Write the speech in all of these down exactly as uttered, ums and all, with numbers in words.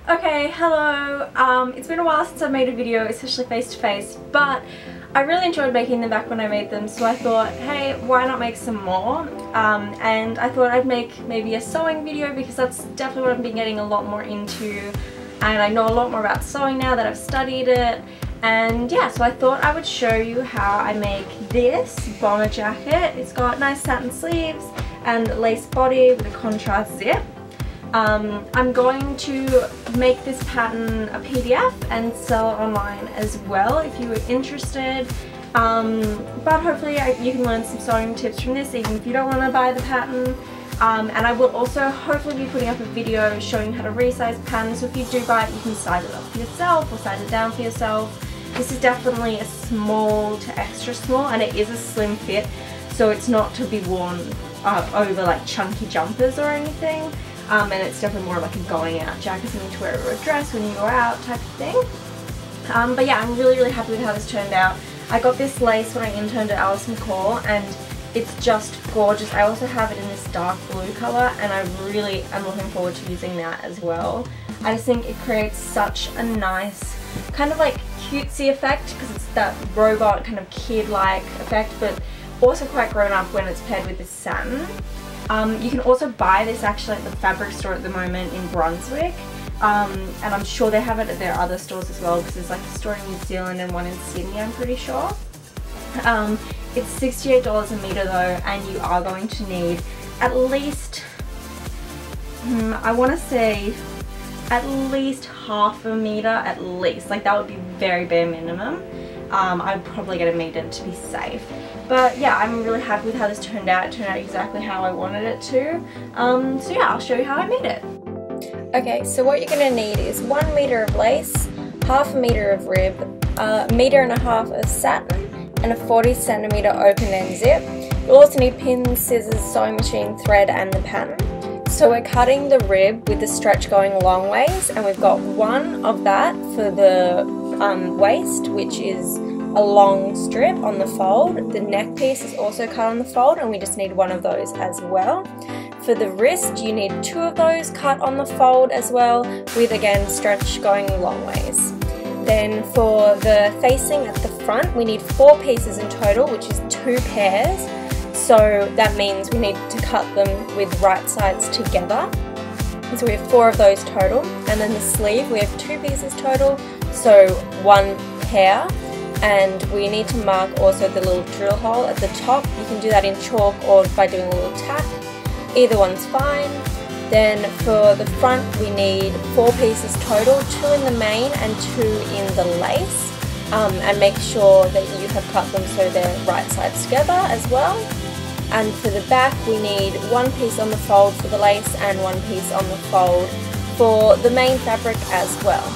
Okay, hello. Um, it's been a while since I've made a video, especially face to face, but I really enjoyed making them back when I made them, so I thought, hey, why not make some more? Um, and I thought I'd make maybe a sewing video because that's definitely what I've been getting a lot more into, and I know a lot more about sewing now that I've studied it. And yeah, so I thought I would show you how I make this bomber jacket. It's got nice satin sleeves and lace body with a contrast zip. Um, I'm going to make this pattern a P D F and sell it online as well if you were interested. Um, but hopefully I, you can learn some sewing tips from this even if you don't want to buy the pattern. Um, and I will also hopefully be putting up a video showing how to resize the pattern, so if you do buy it you can size it up for yourself or size it down for yourself. This is definitely a small to extra small, and it is a slim fit, so it's not to be worn uh, over like chunky jumpers or anything. Um, and it's definitely more like a going out jacket, something to wear over a dress when you go out type of thing. Um, but yeah, I'm really really happy with how this turned out. I got this lace when I interned at Alice McCall and it's just gorgeous. I also have it in this dark blue colour and I really am looking forward to using that as well. I just think it creates such a nice kind of like cutesy effect because it's that robot kind of kid-like effect, but also quite grown up when it's paired with this satin. Um, you can also buy this actually at the fabric store at the moment in Brunswick, um, and I'm sure they have it at their other stores as well because there's like a store in New Zealand and one in Sydney, I'm pretty sure. Um, it's sixty-eight dollars a metre though, and you are going to need at least, hmm, I want to say at least half a metre at least, like that would be very bare minimum. Um, I'd probably get a metre to be safe. But yeah, I'm really happy with how this turned out. It turned out exactly how I wanted it to. Um, so yeah, I'll show you how I made it. Okay, so what you're going to need is one metre of lace, half a metre of rib, a metre and a half of satin, and a forty centimetre open end zip. You'll also need pins, scissors, sewing machine, thread, and the pattern. So we're cutting the rib with the stretch going long ways, and we've got one of that for the um, waist, which is a long strip on the fold. The neck piece is also cut on the fold and we just need one of those as well. For the wrist you need two of those cut on the fold as well, with again stretch going long ways. Then for the facing at the front we need four pieces in total, which is two pairs, so that means we need to cut them with right sides together. So we have four of those total, and then the sleeve we have two pieces total, so one pair. And we need to mark also the little drill hole at the top. You can do that in chalk or by doing a little tack. Either one's fine. Then for the front we need four pieces total, two in the main and two in the lace. Um, and make sure that you have cut them so they're right sides together as well. And for the back we need one piece on the fold for the lace and one piece on the fold for the main fabric as well.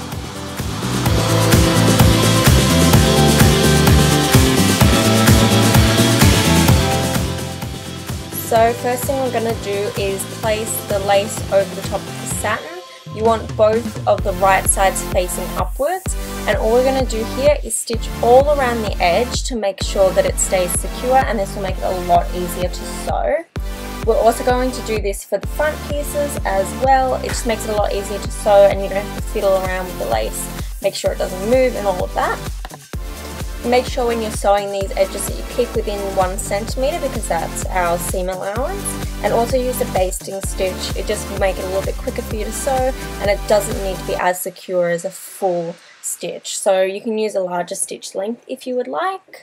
So first thing we're going to do is place the lace over the top of the satin. You want both of the right sides facing upwards, and all we're going to do here is stitch all around the edge to make sure that it stays secure, and this will make it a lot easier to sew. We're also going to do this for the front pieces as well. It just makes it a lot easier to sew and you don't have to fiddle around with the lace. Make sure it doesn't move and all of that. Make sure when you're sewing these edges that you keep within one centimetre because that's our seam allowance, and also use a basting stitch. It just will make it a little bit quicker for you to sew, and it doesn't need to be as secure as a full stitch, so you can use a larger stitch length if you would like.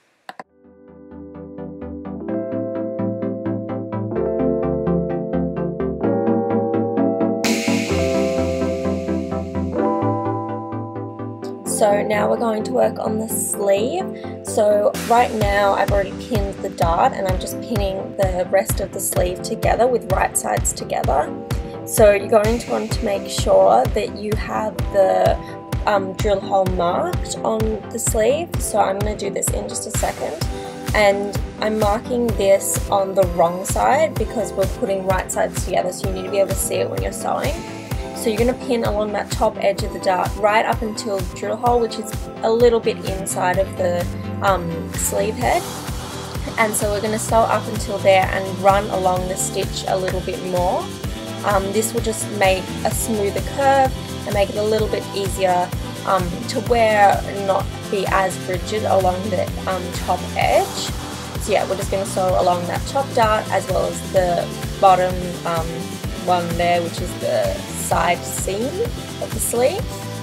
So now we're going to work on the sleeve. So right now I've already pinned the dart and I'm just pinning the rest of the sleeve together with right sides together. So you're going to want to make sure that you have the um, drill hole marked on the sleeve. So I'm going to do this in just a second. And I'm marking this on the wrong side because we're putting right sides together, so you need to be able to see it when you're sewing. So you're going to pin along that top edge of the dart right up until the drill hole, which is a little bit inside of the um, sleeve head. And so we're going to sew up until there and run along the stitch a little bit more. Um, this will just make a smoother curve and make it a little bit easier um, to wear and not be as rigid along the um, top edge. So yeah, we're just going to sew along that top dart as well as the bottom um, one there, which is the side seam of the sleeve.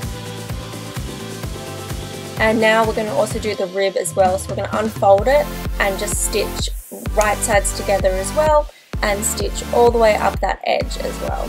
And now we're going to also do the rib as well, so we're going to unfold it and just stitch right sides together as well, and stitch all the way up that edge as well.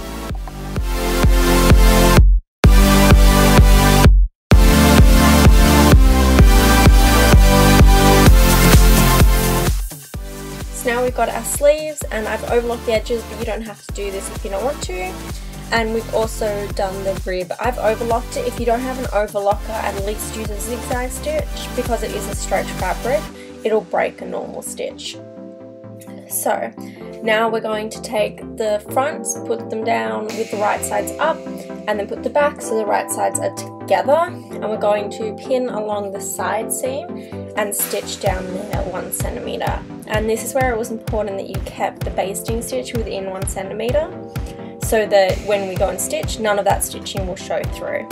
So now we've got our sleeves, and I've overlocked the edges, but you don't have to do this if you don't want to. And we've also done the rib. I've overlocked it. If you don't have an overlocker, at least use a zigzag stitch, because it is a stretch fabric. It'll break a normal stitch. So now we're going to take the fronts, put them down with the right sides up, and then put the back so the right sides are together. And we're going to pin along the side seam and stitch down there one centimeter. And this is where it was important that you kept the basting stitch within one centimeter, so that when we go and stitch, none of that stitching will show through.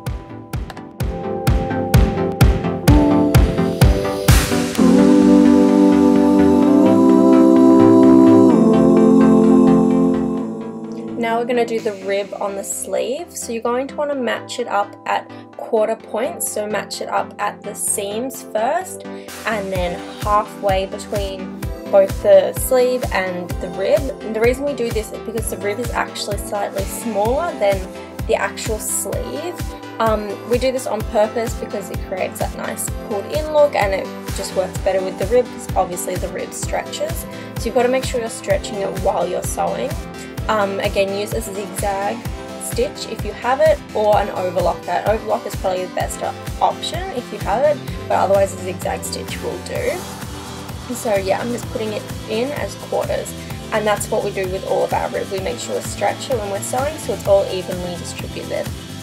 Now we're going to do the rib on the sleeve. So you're going to want to match it up at quarter points, so match it up at the seams first, and then halfway between both the sleeve and the rib. And the reason we do this is because the rib is actually slightly smaller than the actual sleeve. Um, we do this on purpose because it creates that nice pulled in look, and it just works better with the rib because obviously the rib stretches. So you've got to make sure you're stretching it while you're sewing. Um, again, use a zigzag stitch if you have it, or an overlocker. An overlock is probably the best option if you have it, but otherwise a zigzag stitch will do. So yeah, I'm just putting it in as quarters, and that's what we do with all of our rib. We make sure we stretch it when we're sewing so it's all evenly distributed.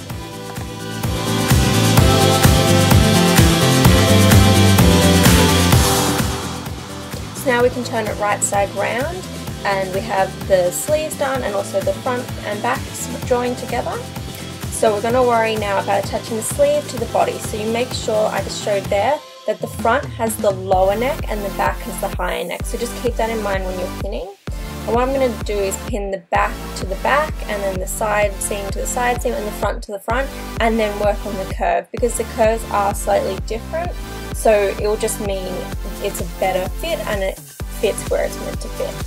So now we can turn it right side round, and we have the sleeves done and also the front and back joined together. So we're going to worry now about attaching the sleeve to the body. So you make sure, I just showed there, that the front has the lower neck and the back has the higher neck. So just keep that in mind when you're pinning. And what I'm going to do is pin the back to the back, and then the side seam to the side seam, and the front to the front, and then work on the curve, because the curves are slightly different. So it will just mean it's a better fit and it fits where it's meant to fit.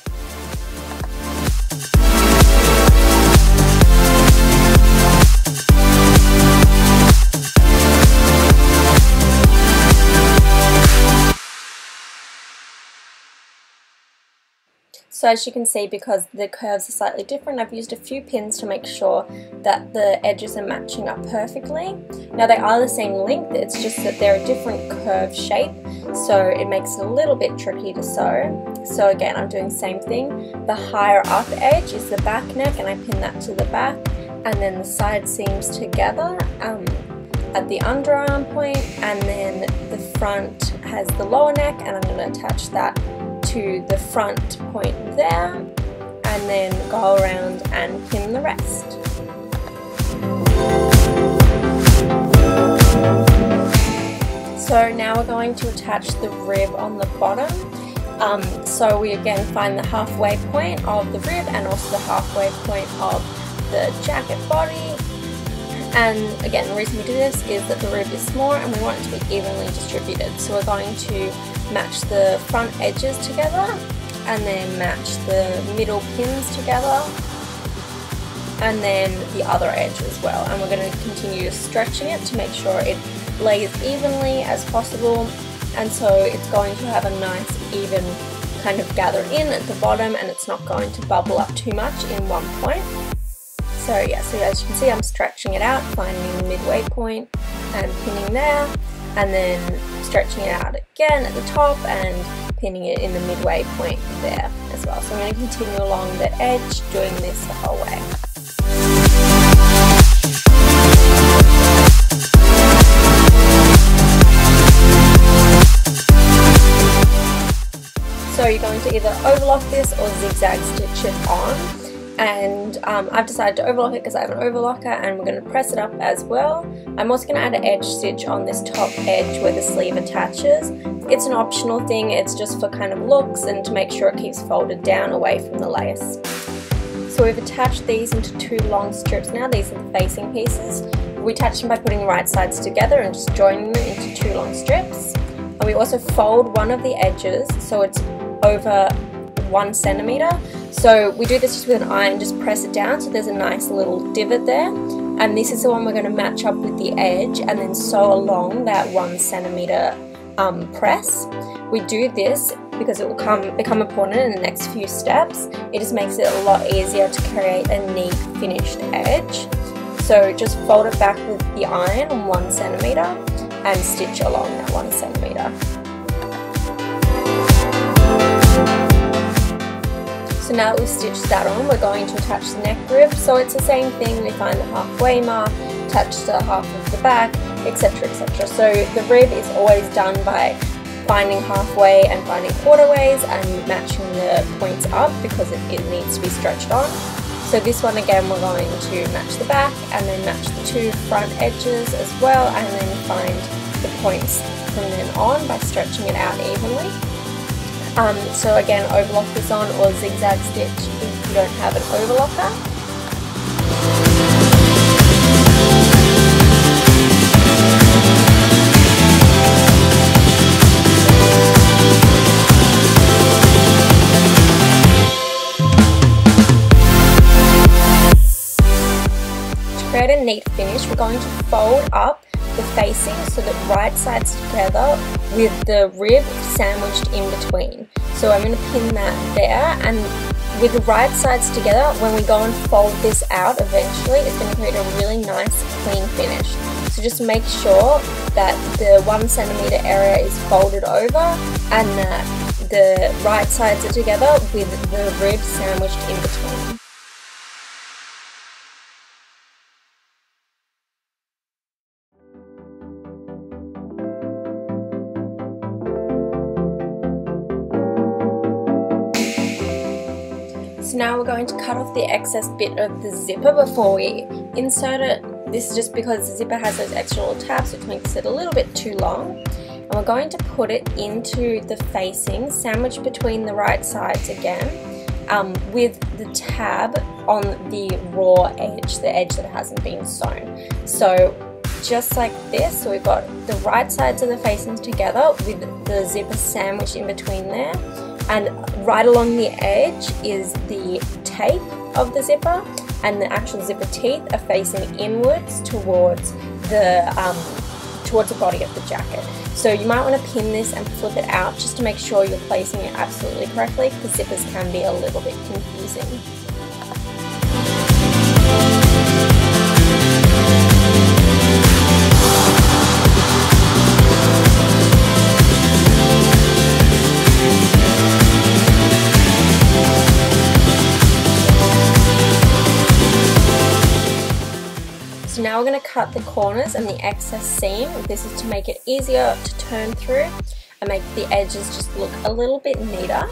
So as you can see, because the curves are slightly different, I've used a few pins to make sure that the edges are matching up perfectly. Now they are the same length, it's just that they're a different curve shape, so it makes it a little bit tricky to sew. So again, I'm doing the same thing. The higher up edge is the back neck, and I pin that to the back, and then the side seams together um, at the underarm point, and then the front has the lower neck, and I'm going to attach that to the front point there, and then go around and pin the rest. So now we're going to attach the rib on the bottom. Um, so we again find the halfway point of the rib and also the halfway point of the jacket body. And again, the reason we do this is that the rib is smaller and we want it to be evenly distributed. So we're going to match the front edges together, and then match the middle pins together, and then the other edge as well. And we're going to continue stretching it to make sure it lays evenly as possible, and so it's going to have a nice even kind of gather in at the bottom, and it's not going to bubble up too much in one point. So yeah, so as you can see, I'm stretching it out, finding the midway point and pinning there, and then stretching it out again at the top and pinning it in the midway point there as well. So I'm going to continue along the edge doing this the whole way. So you're going to either overlock this or zigzag stitch it on. and um, I've decided to overlock it because I have an overlocker, and we're going to press it up as well. I'm also going to add an edge stitch on this top edge where the sleeve attaches. It's an optional thing, it's just for kind of looks and to make sure it keeps folded down away from the lace. So we've attached these into two long strips now. These are the facing pieces. We attach them by putting the right sides together and just joining them into two long strips. And we also fold one of the edges so it's over one centimeter. So we do this just with an iron, just press it down so there's a nice little divot there. And this is the one we're going to match up with the edge and then sew along that one centimeter um, press. We do this because it will come become important in the next few steps. It just makes it a lot easier to create a neat finished edge. So just fold it back with the iron on one centimeter and stitch along that one centimeter. So now that we've stitched that on, we're going to attach the neck rib. So it's the same thing, we find the halfway mark, attach to half of the back, etc, et cetera. So the rib is always done by finding halfway and finding quarterways and matching the points up because it, it needs to be stretched on. So this one again we're going to match the back and then match the two front edges as well, and then find the points from then on by stretching it out evenly. Um, so again, overlock this on or zigzag stitch if you don't have an overlocker. To create a neat finish, we're going to fold up the facing so that right sides together with the rib sandwiched in between. So I'm going to pin that there, and with the right sides together, when we go and fold this out eventually, it's going to create a really nice clean finish. So just make sure that the one centimeter area is folded over and that the right sides are together with the rib sandwiched in between. So now we're going to cut off the excess bit of the zipper before we insert it. This is just because the zipper has those extra little tabs, which makes it a little bit too long. And we're going to put it into the facing, sandwiched between the right sides again, um, with the tab on the raw edge, the edge that hasn't been sewn. So just like this, so we've got the right sides of the facings together with the zipper sandwiched in between there. And right along the edge is the tape of the zipper, and the actual zipper teeth are facing inwards towards the um, towards the body of the jacket. So you might want to pin this and flip it out just to make sure you're placing it absolutely correctly, because zippers can be a little bit confusing. So now we're going to cut the corners and the excess seam. This is to make it easier to turn through and make the edges just look a little bit neater.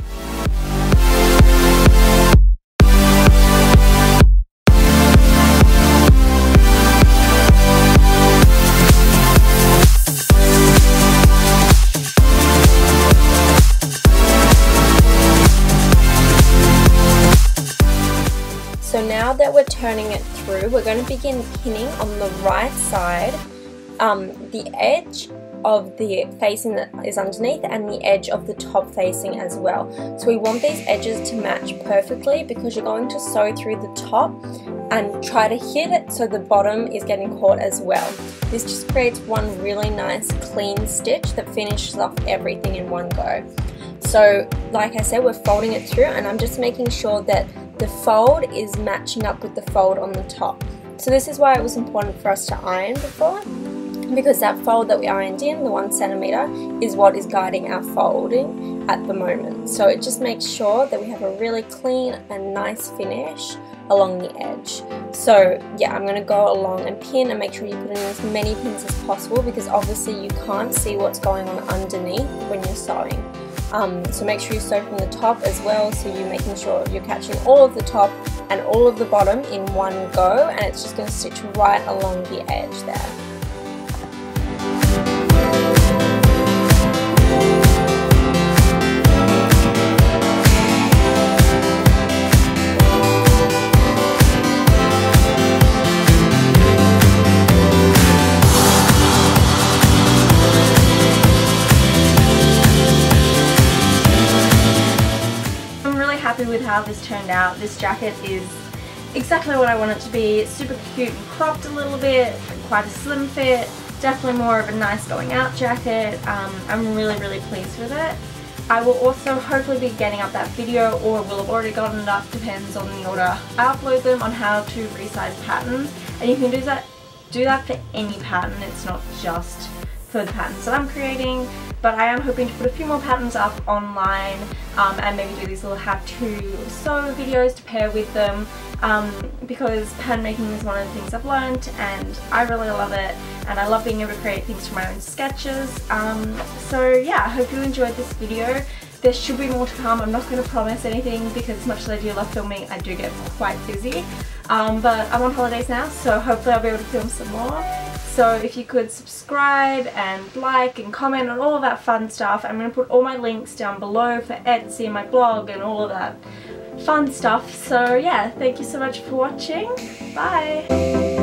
So now that we're turning it through, we're going to begin pinning on the right side, um, the edge of the facing that is underneath and the edge of the top facing as well. So we want these edges to match perfectly, because you're going to sew through the top and try to hit it so the bottom is getting caught as well. This just creates one really nice clean stitch that finishes off everything in one go. So like I said, we're folding it through, and I'm just making sure that the fold is matching up with the fold on the top. So this is why it was important for us to iron before, because that fold that we ironed in, the one centimeter, is what is guiding our folding at the moment. So it just makes sure that we have a really clean and nice finish along the edge. So yeah, I'm going to go along and pin, and make sure you put in as many pins as possible, because obviously you can't see what's going on underneath when you're sewing. Um, so make sure you sew from the top as well, so you're making sure you're catching all of the top and all of the bottom in one go, and it's just going to stitch right along the edge there. With how this turned out. This jacket is exactly what I want it to be. It's super cute and cropped a little bit, quite a slim fit, definitely more of a nice going out jacket. Um, I'm really really pleased with it. I will also hopefully be getting up that video, or will have already gotten it up, depends on the order I upload them, on how to resize patterns, and you can do that do that for any pattern. It's not just for the patterns that I'm creating, but I am hoping to put a few more patterns up online, um, and maybe do these little how-to sew videos to pair with them, um, because pattern making is one of the things I've learned and I really love it, and I love being able to create things from my own sketches. Um, so yeah, I hope you enjoyed this video. There should be more to come. I'm not going to promise anything because as much as I do love filming, I do get quite busy. Um, but I'm on holidays now, so hopefully I'll be able to film some more. So if you could subscribe and like and comment on all of that fun stuff. I'm going to put all my links down below for Etsy and my blog and all of that fun stuff. So yeah, thank you so much for watching. Bye!